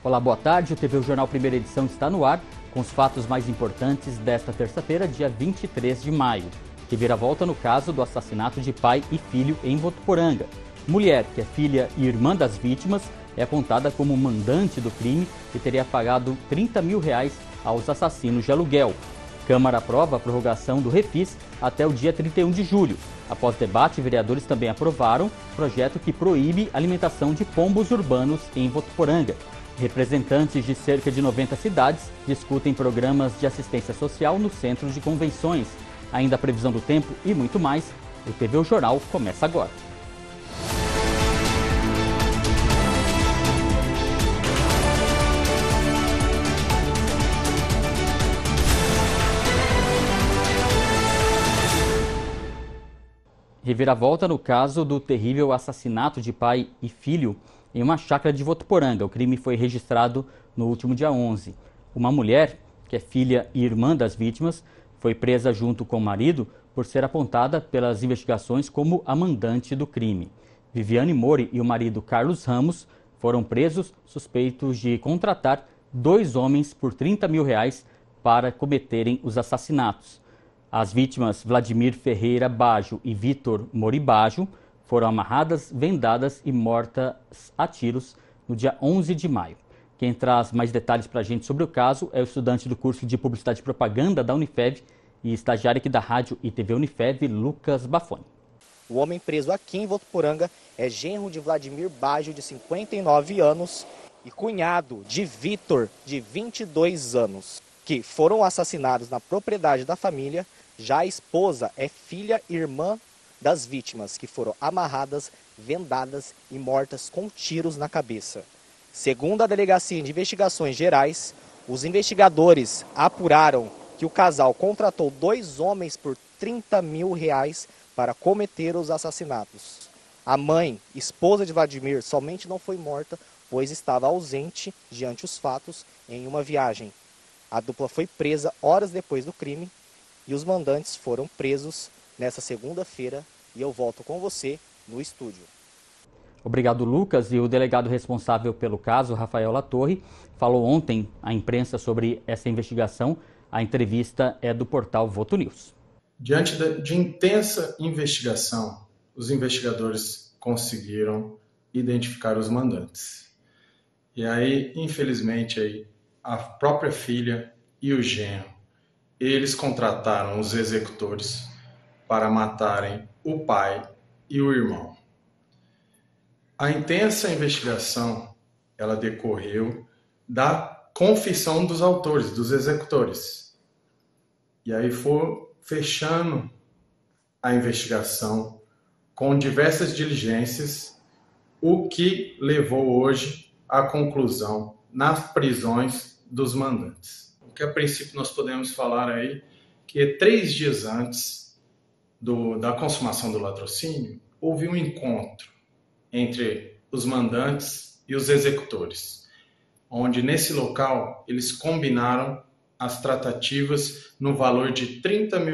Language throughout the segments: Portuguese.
Olá, boa tarde. O TV Jornal Primeira Edição está no ar com os fatos mais importantes desta terça-feira, dia 23 de maio. Reviravolta no caso do assassinato de pai e filho em Votuporanga. Mulher, que é filha e irmã das vítimas, é apontada como mandante do crime e teria pagado R$30 mil aos assassinos de aluguel. Câmara aprova a prorrogação do refis até o dia 31 de julho. Após debate, vereadores também aprovaram projeto que proíbe alimentação de pombos urbanos em Votuporanga. Representantes de cerca de 90 cidades discutem programas de assistência social nos centros de convenções. Ainda a previsão do tempo e muito mais. O TV Jornal começa agora. Reviravolta no caso do terrível assassinato de pai e filho em uma chácara de Votuporanga. O crime foi registrado no último dia 11. Uma mulher, que é filha e irmã das vítimas, foi presa junto com o marido por ser apontada pelas investigações como a mandante do crime. Viviane Mori e o marido Carlos Ramos foram presos suspeitos de contratar 2 homens por R$30 mil para cometerem os assassinatos. As vítimas Vladimir Ferreira Bajo e Vitor Mori Bajo foram amarradas, vendadas e mortas a tiros no dia 11 de maio. Quem traz mais detalhes para a gente sobre o caso é o estudante do curso de Publicidade e Propaganda da Unifev e estagiário aqui da Rádio e TV Unifev, Lucas Bafoni. O homem preso aqui em Votuporanga é genro de Vladimir Bajo, de 59 anos, e cunhado de Vitor, de 22 anos, que foram assassinados na propriedade da família. Já a esposa é filha e irmã das vítimas, que foram amarradas, vendadas e mortas com tiros na cabeça. Segundo a Delegacia de Investigações Gerais, os investigadores apuraram que o casal contratou 2 homens por R$30 mil para cometer os assassinatos. A mãe, esposa de Vladimir, somente não foi morta, pois estava ausente diante os fatos em uma viagem. A dupla foi presa horas depois do crime e os mandantes foram presos nesta segunda-feira, e eu volto com você no estúdio. Obrigado, Lucas. E o delegado responsável pelo caso, Rafael Latorre, falou ontem à imprensa sobre essa investigação. A entrevista é do portal Voto News. Diante de intensa investigação, os investigadores conseguiram identificar os mandantes. E aí, infelizmente, a própria filha e o genro, eles contrataram os executores para matarem o pai e o irmão. A intensa investigação, ela decorreu da confissão dos autores, dos executores. E aí foi fechando a investigação com diversas diligências, o que levou hoje à conclusão nas prisões dos mandantes. O que a princípio nós podemos falar aí, que 3 dias antes da consumação do latrocínio, houve um encontro entre os mandantes e os executores, onde nesse local eles combinaram as tratativas no valor de R$30 mil,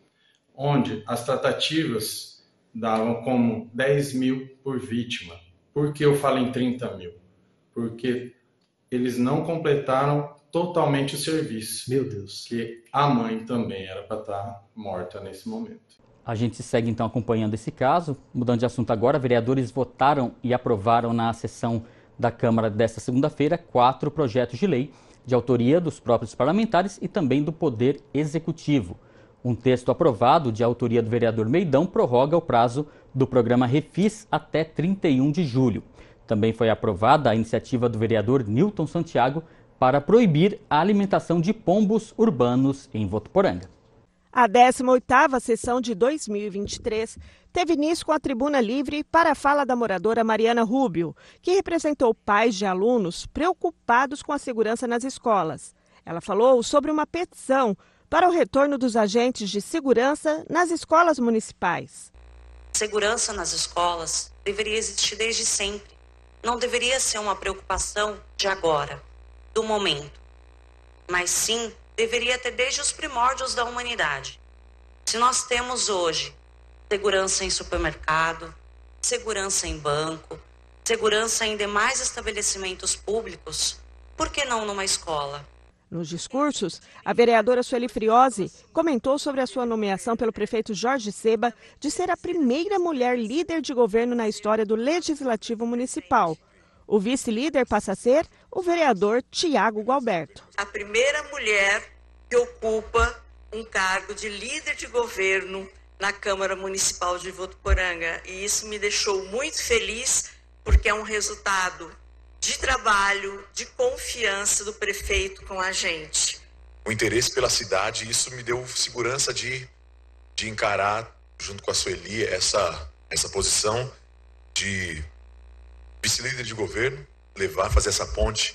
onde as tratativas davam como 10 mil por vítima. Por que eu falo em 30 mil? Porque eles não completaram totalmente o serviço. Meu Deus. Que a mãe também era para estar morta nesse momento. A gente segue então acompanhando esse caso. Mudando de assunto agora, vereadores votaram e aprovaram na sessão da Câmara desta segunda-feira 4 projetos de lei de autoria dos próprios parlamentares e também do Poder Executivo. Um texto aprovado de autoria do vereador Meidão prorroga o prazo do programa Refis até 31 de julho. Também foi aprovada a iniciativa do vereador Nilton Santiago para proibir a alimentação de pombos urbanos em Votuporanga. A 18ª sessão de 2023 teve início com a tribuna livre para a fala da moradora Mariana Rubio, que representou pais de alunos preocupados com a segurança nas escolas. Ela falou sobre uma petição para o retorno dos agentes de segurança nas escolas municipais. Segurança nas escolas deveria existir desde sempre. Não deveria ser uma preocupação de agora, do momento, mas sim deveria ter desde os primórdios da humanidade. Se nós temos hoje segurança em supermercado, segurança em banco, segurança em demais estabelecimentos públicos, por que não numa escola? Nos discursos, a vereadora Sueli Friozzi comentou sobre a sua nomeação pelo prefeito Jorge Seba de ser a primeira mulher líder de governo na história do Legislativo Municipal. O vice-líder passa a ser o vereador Tiago Gualberto. A primeira mulher que ocupa um cargo de líder de governo na Câmara Municipal de Votuporanga. E isso me deixou muito feliz, porque é um resultado de trabalho, de confiança do prefeito com a gente. O interesse pela cidade, isso me deu segurança de encarar, junto com a Sueli, essa posição de vice-líder de governo, fazer essa ponte,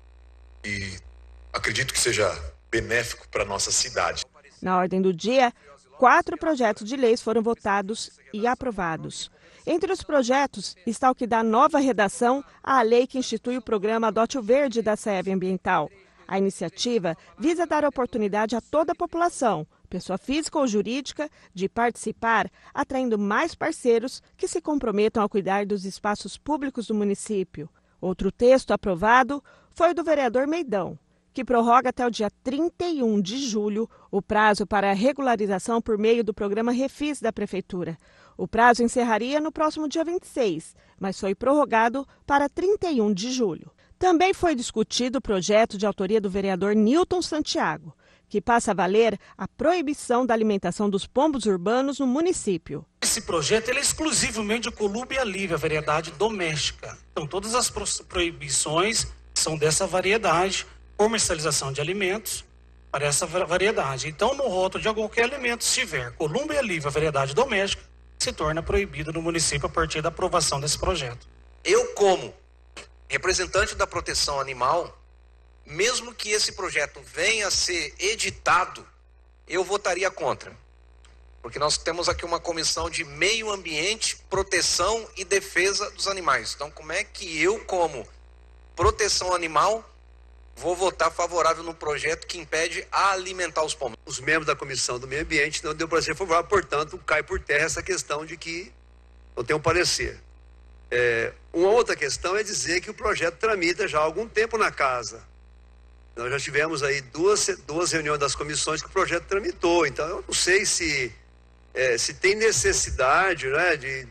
e acredito que seja benéfico para a nossa cidade. Na ordem do dia, 4 projetos de leis foram votados e aprovados. Entre os projetos está o que dá nova redação à lei que institui o programa Adote o Verde da SAEB Ambiental. A iniciativa visa dar oportunidade a toda a população, pessoa física ou jurídica, de participar, atraindo mais parceiros que se comprometam a cuidar dos espaços públicos do município. Outro texto aprovado foi o do vereador Meidão, que prorroga até o dia 31 de julho o prazo para a regularização por meio do programa Refis da Prefeitura. O prazo encerraria no próximo dia 26, mas foi prorrogado para 31 de julho. Também foi discutido o projeto de autoria do vereador Nilton Santiago, que passa a valer a proibição da alimentação dos pombos urbanos no município. Esse projeto ele é exclusivamente de Colúmbia livre, a variedade doméstica. Então, todas as proibições são dessa variedade, comercialização de alimentos para essa variedade. Então, no rótulo de qualquer alimento, se tiver Colúmbia livre, a variedade doméstica, se torna proibido no município a partir da aprovação desse projeto. Eu, como representante da proteção animal, mesmo que esse projeto venha a ser editado, eu votaria contra. Porque nós temos aqui uma comissão de meio ambiente, proteção e defesa dos animais. Então, como é que eu, como proteção animal, vou votar favorável no projeto que impede a alimentar os pombos? Os membros da Comissão do Meio Ambiente não deu para ser favorável, portanto, cai por terra essa questão de que eu tenho um parecer. Uma outra questão é dizer que o projeto tramita já há algum tempo na casa. Nós já tivemos aí duas reuniões das comissões que o projeto tramitou, então eu não sei se tem necessidade, né, de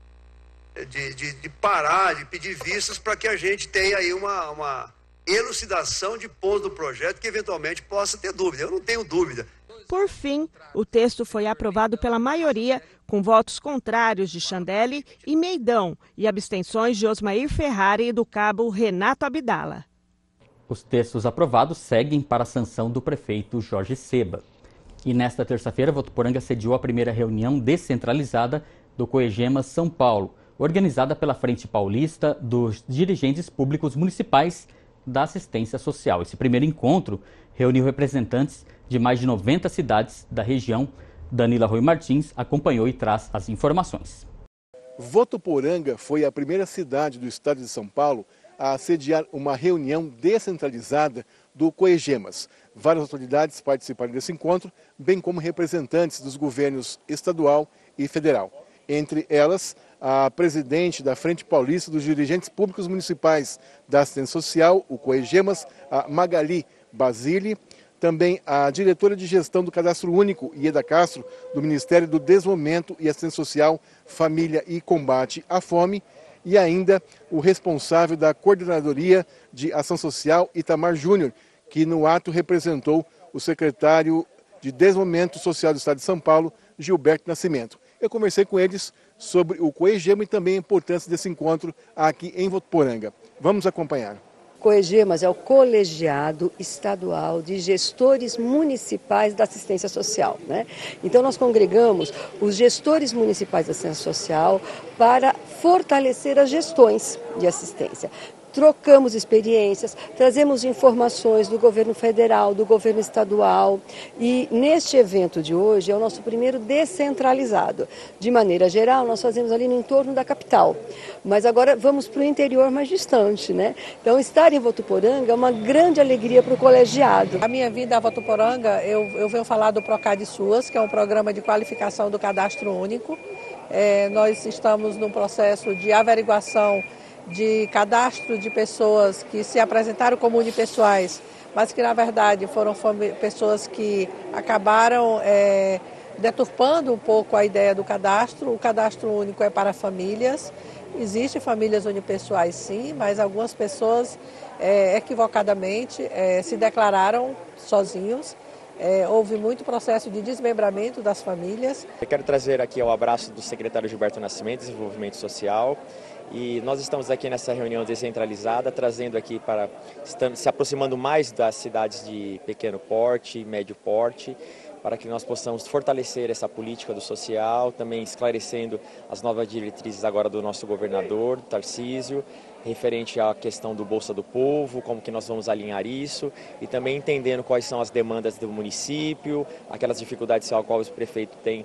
parar, de pedir vistas para que a gente tenha aí uma elucidação de pontos do projeto que eventualmente possa ter dúvida. Eu não tenho dúvida. Por fim, o texto foi aprovado pela maioria, com votos contrários de Chandelle e Meidão e abstenções de Osmair Ferrari e do cabo Renato Abdala. Os textos aprovados seguem para a sanção do prefeito Jorge Seba. E nesta terça-feira, Votuporanga sediou a primeira reunião descentralizada do Coegemas São Paulo, organizada pela Frente Paulista dos Dirigentes Públicos Municipais da Assistência Social. Esse primeiro encontro reuniu representantes de mais de 90 cidades da região. Danila Rui Martins acompanhou e traz as informações. Votuporanga foi a primeira cidade do estado de São Paulo a sediar uma reunião descentralizada do Coegemas. Várias autoridades participaram desse encontro, bem como representantes dos governos estadual e federal. Entre elas, a presidente da Frente Paulista dos Dirigentes Públicos Municipais da Assistência Social, o Coegemas, a Magali Basile, também a diretora de gestão do Cadastro Único, Ieda Castro, do Ministério do Desenvolvimento e Assistência Social, Família e Combate à Fome, e ainda o responsável da Coordenadoria de Ação Social, Itamar Júnior, que no ato representou o secretário de Desenvolvimento Social do Estado de São Paulo, Gilberto Nascimento. Eu conversei com eles sobre o Coegema e também a importância desse encontro aqui em Votuporanga. Vamos acompanhar. Coegemas é o colegiado estadual de gestores municipais da assistência social, né? Então nós congregamos os gestores municipais da assistência social para fortalecer as gestões de assistência. Trocamos experiências, trazemos informações do governo federal, do governo estadual, e neste evento de hoje é o nosso primeiro descentralizado. De maneira geral, nós fazemos ali no entorno da capital, mas agora vamos para o interior mais distante, né? Então, estar em Votuporanga é uma grande alegria para o colegiado. A minha vinda a Votuporanga, eu venho falar do Procad Suas, que é um programa de qualificação do Cadastro Único. Nós estamos num processo de averiguação de cadastro de pessoas que se apresentaram como unipessoais, mas que na verdade foram pessoas que acabaram deturpando um pouco a ideia do cadastro. O cadastro único é para famílias. Existem famílias unipessoais sim, mas algumas pessoas equivocadamente se declararam sozinhos. Houve muito processo de desmembramento das famílias. Eu quero trazer aqui o abraço do secretário Gilberto Nascimento, Desenvolvimento Social. E nós estamos aqui nessa reunião descentralizada, trazendo aqui se aproximando mais das cidades de pequeno porte, médio porte, para que nós possamos fortalecer essa política do social, também esclarecendo as novas diretrizes agora do nosso governador, Tarcísio, referente à questão do Bolsa do Povo, como que nós vamos alinhar isso, e também entendendo quais são as demandas do município, aquelas dificuldades às quais o prefeito tem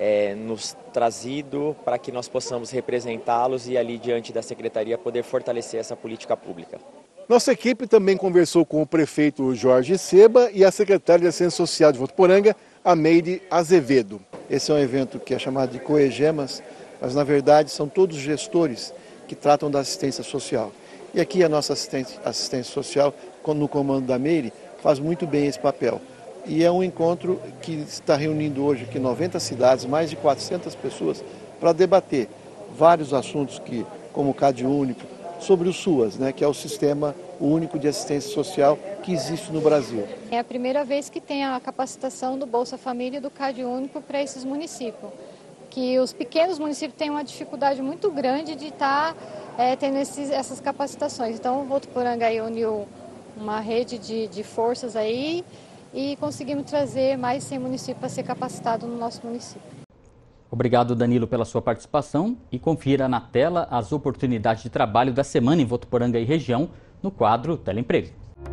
nos trazido, para que nós possamos representá-los e ali diante da secretaria poder fortalecer essa política pública. Nossa equipe também conversou com o prefeito Jorge Seba e a secretária de Assistência Social de Votuporanga, Ameire Azevedo. Esse é um evento que é chamado de Coegemas, mas na verdade são todos gestores que tratam da assistência social. E aqui a nossa assistência social, no comando da Ameire, faz muito bem esse papel. E é um encontro que está reunindo hoje aqui 90 cidades, mais de 400 pessoas, para debater vários assuntos como o CAD único, sobre o SUAS, que é o Sistema Único de Assistência Social que existe no Brasil. É a primeira vez que tem a capacitação do Bolsa Família e do CAD único para esses municípios, que os pequenos municípios têm uma dificuldade muito grande de estar tendo essas capacitações. Então o Votuporanga aí uniu uma rede de forças aí e conseguimos trazer mais 100 municípios para ser capacitado no nosso município. Obrigado, Danilo, pela sua participação e confira na tela as oportunidades de trabalho da semana em Votuporanga e região no quadro Teleemprego.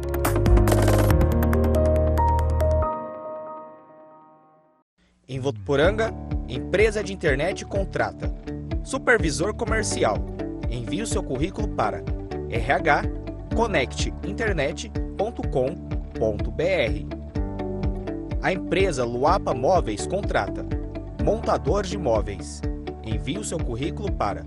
Em Votuporanga, empresa de internet contrata supervisor comercial. Envie o seu currículo para rh@conectinternet.com.br. A empresa Luapa Móveis contrata montador de móveis. Envie o seu currículo para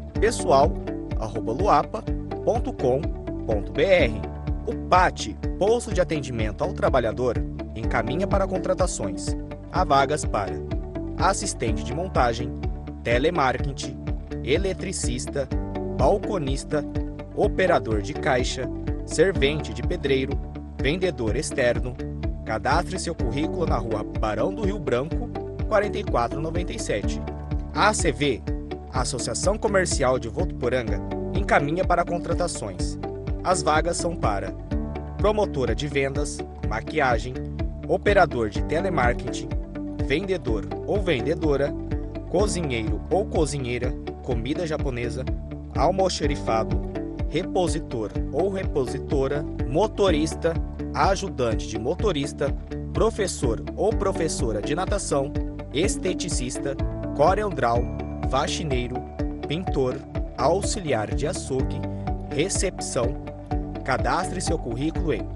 pessoal@luapa.com.br. O PAT, Posto de Atendimento ao Trabalhador, encaminha para contratações. Há vagas para assistente de montagem, telemarketing, eletricista, balconista, operador de caixa, servente de pedreiro, vendedor externo. Cadastre seu currículo na rua Barão do Rio Branco, 4497. A ACV, Associação Comercial de Votuporanga, encaminha para contratações. As vagas são para promotora de vendas, maquiagem, operador de telemarketing, vendedor ou vendedora, cozinheiro ou cozinheira, comida japonesa, almoxerifado, repositor ou repositora, motorista, ajudante de motorista, professor ou professora de natação, esteticista, CorelDRAW, faxineiro, pintor, auxiliar de açougue, recepção. Cadastre seu currículo em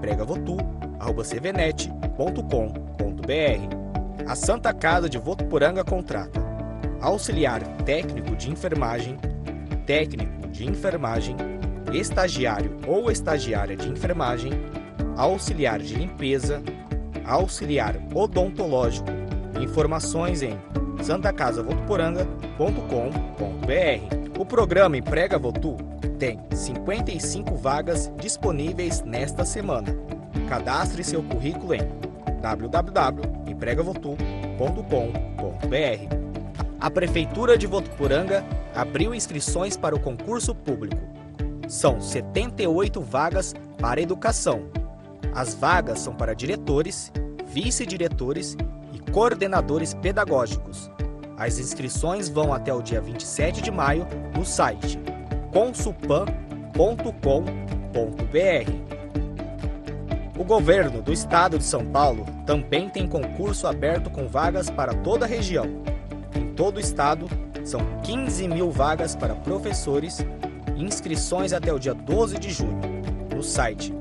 empregavotu@cvnet.com.br. A Santa Casa de Votuporanga contrata auxiliar técnico de enfermagem, estagiário ou estagiária de enfermagem, auxiliar de limpeza, auxiliar odontológico. Informações em santacasavotuporanga.com.br. O programa Emprega Votu tem 55 vagas disponíveis nesta semana. Cadastre seu currículo em www.empregavotu.com.br. A Prefeitura de Votuporanga abriu inscrições para o concurso público. São 78 vagas para educação. As vagas são para diretores, vice-diretores e coordenadores pedagógicos. As inscrições vão até o dia 27 de maio no site consupan.com.br. O governo do estado de São Paulo também tem concurso aberto com vagas para toda a região. Em todo o estado, são 15 mil vagas para professores, inscrições até o dia 12 de junho, no site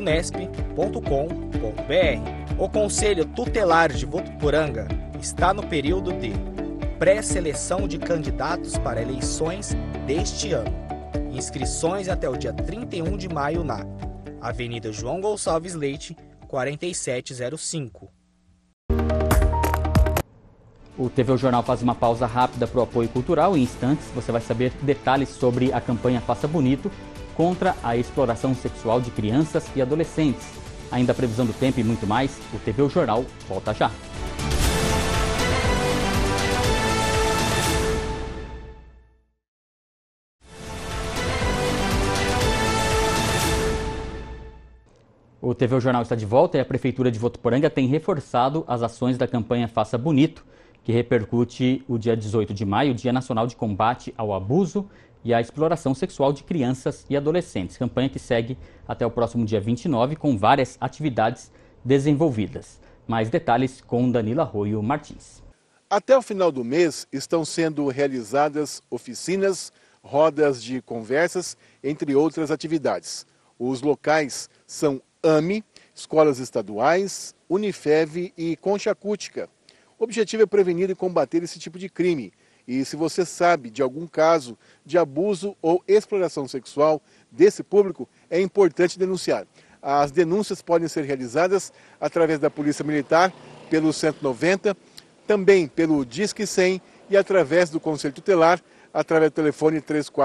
vunesp.com.br. O Conselho Tutelar de Votuporanga está no período de pré-seleção de candidatos para eleições deste ano. Inscrições até o dia 31 de maio na Avenida João Gonçalves Leite, 4705. O TV Jornal faz uma pausa rápida para o apoio cultural. Em instantes, você vai saber detalhes sobre a campanha Faça Bonito contra a exploração sexual de crianças e adolescentes. Ainda a previsão do tempo e muito mais, o TV Jornal volta já. O TV Jornal está de volta e a Prefeitura de Votuporanga tem reforçado as ações da campanha Faça Bonito, que repercute o dia 18 de maio, Dia Nacional de Combate ao Abuso e à Exploração Sexual de Crianças e Adolescentes. Campanha que segue até o próximo dia 29, com várias atividades desenvolvidas. Mais detalhes com Danilo Arroio Martins. Até o final do mês estão sendo realizadas oficinas, rodas de conversas, entre outras atividades. Os locais são AME, escolas estaduais, Unifev e Concha Acústica. O objetivo é prevenir e combater esse tipo de crime. E se você sabe de algum caso de abuso ou exploração sexual desse público, é importante denunciar. As denúncias podem ser realizadas através da Polícia Militar, pelo 190, também pelo Disque 100 e através do Conselho Tutelar, através do telefone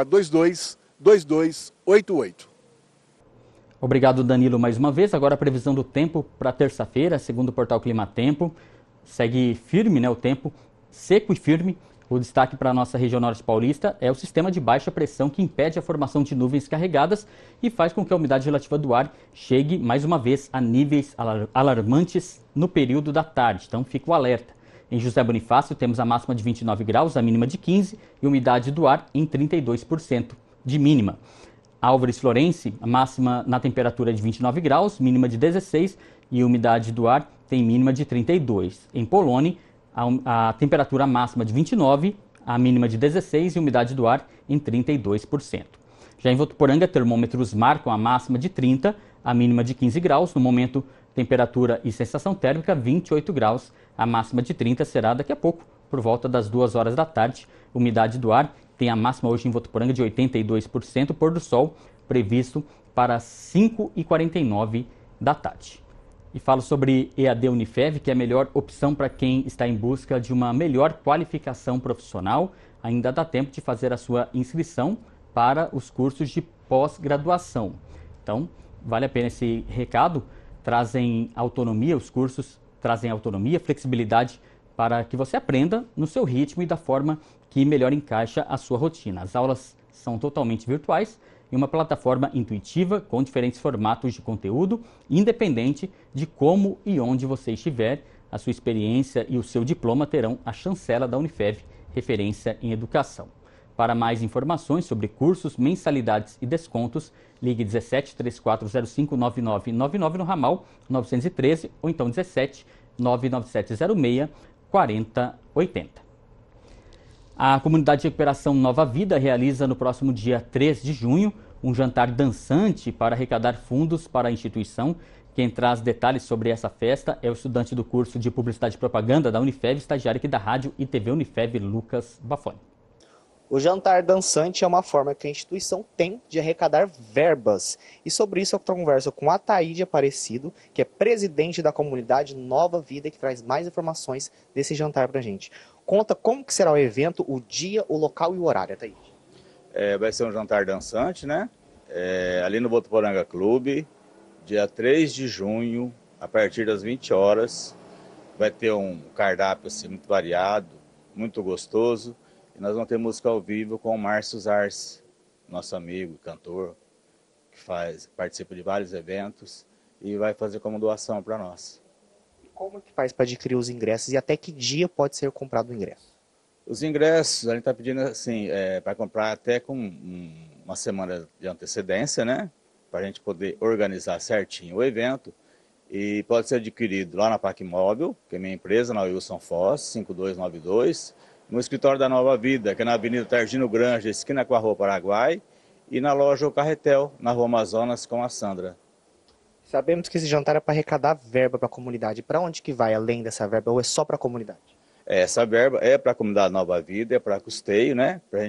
3422-2288. Obrigado, Danilo, mais uma vez. Agora a previsão do tempo para terça-feira, segundo o portal Climatempo. Segue firme, o tempo seco e firme. O destaque para a nossa região norte paulista é o sistema de baixa pressão que impede a formação de nuvens carregadas e faz com que a umidade relativa do ar chegue, mais uma vez, a níveis alarmantes no período da tarde. Então, fica o alerta. Em José Bonifácio, temos a máxima de 29 graus, a mínima de 15 e umidade do ar em 32% de mínima. Álvares Florense, a máxima na temperatura de 29 graus, mínima de 16 e umidade do ar tem mínima de 32. Em Polônia, a temperatura máxima de 29, a mínima de 16 e umidade do ar em 32%. Já em Votuporanga, termômetros marcam a máxima de 30, a mínima de 15 graus. No momento, temperatura e sensação térmica 28 graus. A máxima de 30 será daqui a pouco, por volta das 2 horas da tarde. Umidade do ar tem a máxima hoje em Votuporanga de 82%, pôr do sol previsto para 5h49 da tarde. E falo sobre EAD Unifev, que é a melhor opção para quem está em busca de uma melhor qualificação profissional. Ainda dá tempo de fazer a sua inscrição para os cursos de pós-graduação. Então, vale a pena esse recado. Trazem autonomia, os cursos trazem autonomia, flexibilidade para que você aprenda no seu ritmo e da forma que melhor encaixa a sua rotina. As aulas são totalmente virtuais e uma plataforma intuitiva com diferentes formatos de conteúdo, independente de como e onde você estiver. A sua experiência e o seu diploma terão a chancela da Unifev, referência em educação. Para mais informações sobre cursos, mensalidades e descontos, ligue 17 3405 9999 no ramal 913 ou então 17 99706 4080. A Comunidade de Recuperação Nova Vida realiza no próximo dia 3 de junho um jantar dançante para arrecadar fundos para a instituição. Quem traz detalhes sobre essa festa é o estudante do curso de Publicidade e Propaganda da Unifev, estagiário aqui da Rádio e TV Unifev, Lucas Bafoni. O jantar dançante é uma forma que a instituição tem de arrecadar verbas. E sobre isso eu converso com a Taíde Aparecido, que é presidente da Comunidade Nova Vida, que traz mais informações desse jantar pra gente. Conta como que será o evento, o dia, o local e o horário, Taíde. Vai ser um jantar dançante, né? Ali no Votuporanga Clube, dia 3 de junho, a partir das 20 horas. Vai ter um cardápio assim, muito variado, muito gostoso. E nós vamos ter música ao vivo com o Márcio Zarce, nosso amigo, cantor, que participa de vários eventos e vai fazer como doação para nós. E como que faz para adquirir os ingressos e até que dia pode ser comprado o ingresso? Os ingressos, a gente está pedindo assim, para comprar até com uma semana de antecedência, né? Para a gente poder organizar certinho o evento. E pode ser adquirido lá na Parque Móvel, que é minha empresa, na Wilson Foz, 5292. No escritório da Nova Vida, que é na Avenida Targino Granja, esquina com a Rua Paraguai, e na loja O Carretel, na Rua Amazonas, com a Sandra. Sabemos que esse jantar é para arrecadar verba para a comunidade. Para onde que vai além dessa verba ou é só para a comunidade? Essa verba é para a comunidade Nova Vida, é para custeio, né? Para a gente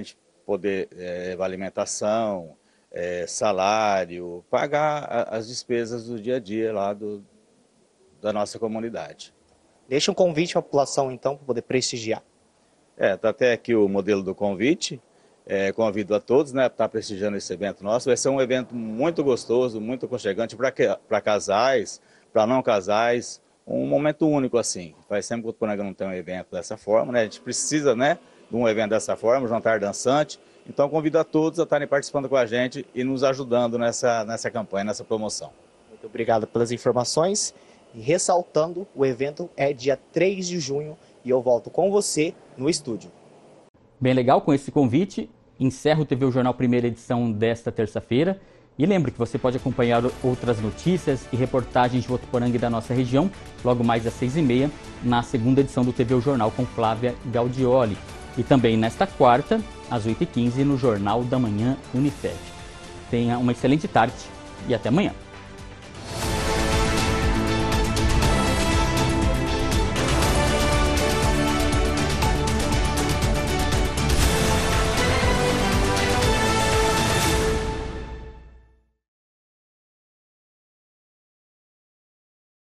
poder alimentação, salário, pagar as despesas do dia a dia lá da nossa comunidade. Deixa um convite para a população, então, para poder prestigiar. Está até aqui o modelo do convite. Convido a todos, né, para estar prestigiando esse evento nosso. Vai ser um evento muito gostoso, muito aconchegante para casais, para não casais. Um momento único assim. Faz sempre que o Votuporanga não tem um evento dessa forma, né? A gente precisa, né, de um evento dessa forma, um jantar dançante. Então convido a todos a estarem participando com a gente e nos ajudando nessa campanha, nessa promoção. Muito obrigado pelas informações. E ressaltando, o evento é dia 3 de junho e eu volto com você no estúdio. Bem legal, com esse convite, encerro o TV O Jornal primeira edição desta terça-feira. E lembre que você pode acompanhar outras notícias e reportagens de Votuporanga e da nossa região, logo mais às 6h30, na segunda edição do TV O Jornal com Flávia Gaudioli. E também nesta quarta, às 8h15, no Jornal da Manhã Unifed. Tenha uma excelente tarde e até amanhã.